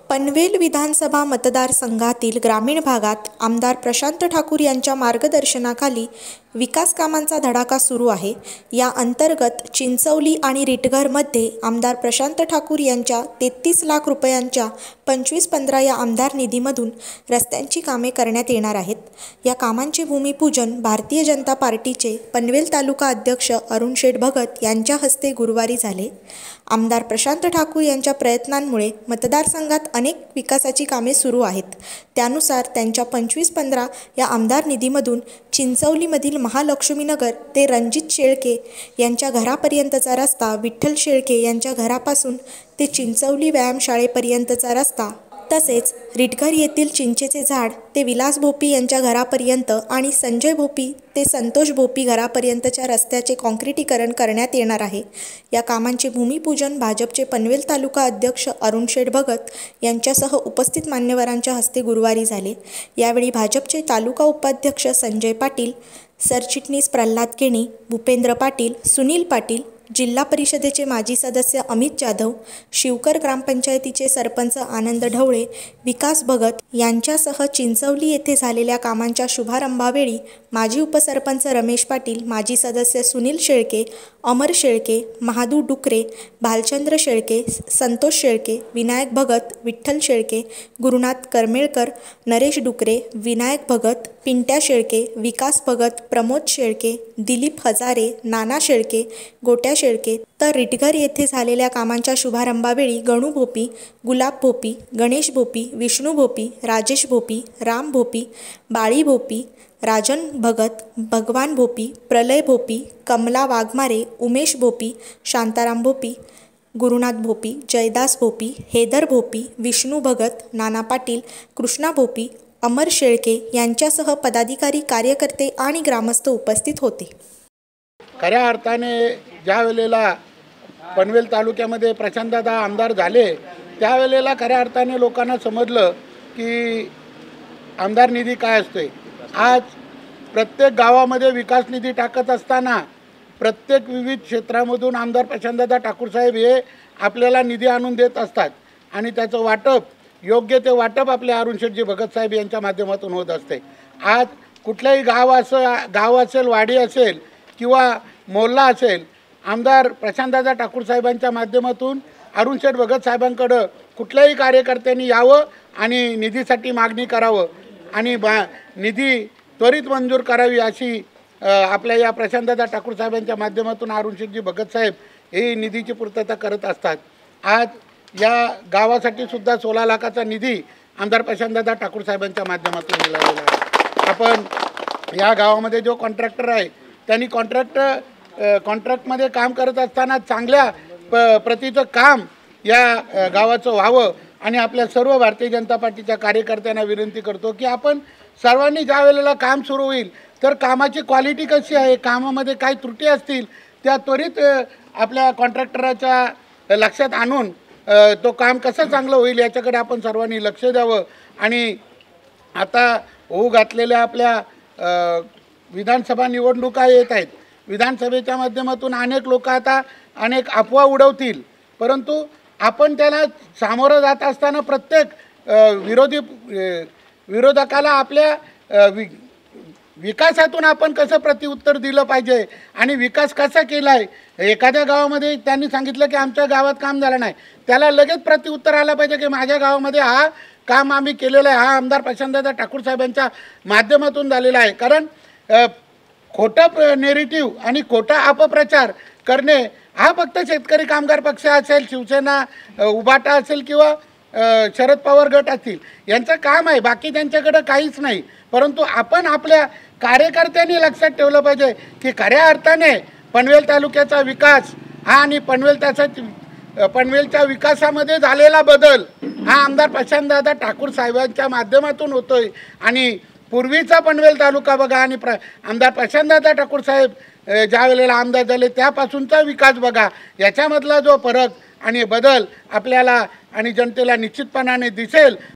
पनवेल विधानसभा मतदारसंघातील ग्रामीण भागात आमदार प्रशांत ठाकूर यांच्या मार्गदर्शनाखाली विकास कामांचा धडाका सुरू आहे। या अंतर्गत चिंचवली आणि रिटघरमध्ये आमदार प्रशांत ठाकूर यांच्या 33 लाख रुपयांच्या 25-15 या आमदार निधीमधून रस्त्यांची कामे करण्यात येणार आहेत। या कामांचे भूमिपूजन भारतीय जनता पार्टीचे पनवेल तालुका अध्यक्ष अरुण शेठ भगत यांच्या हस्ते गुरुवारी झाले। आमदार प्रशांत ठाकूर यांच्या प्रयत्नांमुळे मतदारसंघात अनेक विकासाची कामे सुरू आहेत। त्यानुसार त्यांच्या 25-15 या आमदार निधीमधून चिंचवलीमधील महालक्ष्मीनगर ते रणजित शेळके यांच्या घरापर्यंतचा रस्ता, विठ्ठल शेळके यांच्या घरापासून ते चिंचवली व्यायामशाळेपर्यंतचा रस्ता, तसेच रिटघर येथील चिंचेचे झाड ते विलास भोपी यांच्या घरापर्यंत आणि संजय भोपी ते संतोष भोपी घरापर्यंतच्या रस्त्याचे काँक्रिटीकरण करण्यात येणार आहे। या कामांचे भूमिपूजन भाजपचे पनवेल तालुका अध्यक्ष अरुण शेठ भगत यांच्यासह उपस्थित मान्यवरांच्या हस्ते गुरुवारी झाले। यावेळी भाजपचे तालुका उपाध्यक्ष संजय पाटील, सरचिटणीस प्रल्हाद केणी, भूपेंद्र पाटील, सुनील पाटील, जिल्हा परिषदेचे माजी सदस्य अमित जाधव, शिवकर ग्रामपंचायतीचे सरपंच आनंद ढवळे, विकास भगत यांच्यासह चिंचवली येथे झालेल्या कामांच्या शुभारंभावेळी माजी उपसरपंच रमेश पाटील, माजी सदस्य सुनील शेळके, अमर शेळके, महादू डुकरे, भालचंद्र शेळके, संतोष शेळके, विनायक भगत, विठ्ठल शेळके, गुरुनाथ करमेळकर, नरेश डुकरे, विनायक भगत, पिंट्या शेळके, विकास भगत, प्रमोद शेळके, दिलीप हजारे, नाना शेळके, गोट्या शेळके, तर रिटघर येथे झालेल्या कामांच्या शुभारंभावेळी गणू भोपी, गुलाब भोपी, गणेश भोपी, विष्णू भोपी, राजेश भोपी, राम भोपी, बाळी भोपी, राजन भगत, भगवान भोपी, प्रलय भोपी, कमला वाघमारे, उमेश भोपी, शांताराम भोपी, गुरुनाथ भोपी, जयदास भोपी, हेदर भोपी, विष्णू भगत, नाना पाटील, कृष्णा भोपी, अमर शेळके यांच्यासह पदाधिकारी, कार्यकर्ते आणि ग्रामस्थ उपस्थित होते। खऱ्या अर्थाने ज्या वेळेला पनवेल तालुक्यामध्ये प्रशांतदादा आमदार झाले त्यावेळेला खऱ्या अर्थाने लोकांना समजलं की आमदार निधी काय असते। आज प्रत्येक गावामध्ये विकास निधी टाकत असताना प्रत्येक विविध क्षेत्रामधून आमदार प्रशांतदादा ठाकूर साहेब हे आपल्याला निधी आणून देत असतात आणि त्याचं वाटप, योग्य ते वाटप आपल्या अरुण शेठजी भगत साहेब यांच्या माध्यमातून होत असते। आज कुठल्याही गाव असेल, वाडी असेल किंवा मोहल्ला असेल, आमदार प्रशांतदादा ठाकूर साहेबांच्या माध्यमातून अरुण शेठ भगत साहेबांकडं कुठल्याही कार्यकर्त्यांनी यावं आणि निधीसाठी मागणी करावं आणि निधी त्वरित मंजूर करावी अशी आपल्या या प्रशांतदादा ठाकूर साहेबांच्या माध्यमातून अरुण शेठजी भगत साहेब हे निधीची पूर्तता करत असतात। आज या गावासाठी सुद्धा 16 लाखाचा निधी आमदार प्रशांतदादा ठाकूर साहेबांच्या माध्यमातून दिला गेला आहे। आपण या गावामध्ये जो कॉन्ट्रॅक्टर आहे त्यांनी कॉन्ट्रॅक्टमध्ये काम करत असताना चांगल्या प्रतीचं काम या गावाचं व्हावं आणि आपल्या सर्व भारतीय जनता पार्टीच्या कार्यकर्त्यांना विनंती करतो की आपण सर्वांनी ज्या वेळेला काम सुरू होईल तर कामाची क्वालिटी कशी आहे, कामामध्ये काही त्रुटी असतील त्या त्वरित आपल्या कॉन्ट्रॅक्टराच्या लक्षात आणून तो काम कसं चांगलं होईल याच्याकडे आपण सर्वांनी लक्ष द्यावं। आणि आता होऊ घातलेल्या आपल्या विधानसभा निवडणुका येत आहेत। विधानसभेच्या माध्यमातून अनेक लोक आता अनेक अफवा उडवतील, परंतु आपण त्याला सामोरं जात असताना प्रत्येक विरोधकाला आपल्या विकासातून आपण कसं प्रत्युत्तर दिलं पाहिजे आणि विकास कसा केला आहे। एखाद्या गावामध्ये त्यांनी सांगितलं की आमच्या गावात काम झालं नाही, त्याला लगेच प्रत्युत्तर आलं पाहिजे की माझ्या गावामध्ये हा काम आम्ही केलेलं आहे, हा आमदार प्रशांतदादा ठाकूर साहेबांच्या माध्यमातून झालेला आहे। कारण खोटं नेरेटिव्ह आणि खोटा अपप्रचार करणे हा फक्त शेतकरी कामगार पक्ष असेल, शिवसेना, उभाटा असेल किंवा शरद पवार गट असतील यांचं काम आहे, बाकी त्यांच्याकडं काहीच नाही। परंतु आपण आपल्या कार्यकर्त्यांनी लक्षात ठेवलं पाहिजे की खऱ्या अर्थाने पनवेल तालुक्याचा विकास हा आणि पनवेलच्या विकासामध्ये झालेला बदल हा आमदार प्रशांतदादा ठाकूर साहेबांच्या माध्यमातून होतोय। आणि पूर्वीचा पनवेल तालुका बघा आणि आमदार प्रशांतदादा ठाकूर साहेब ज्या वेळेला आमदार झाले त्यापासूनचा विकास बघा, याच्यामधला जो फरक आणि बदल आपल्याला आणि जनतेला निश्चितपणाने दिसेल।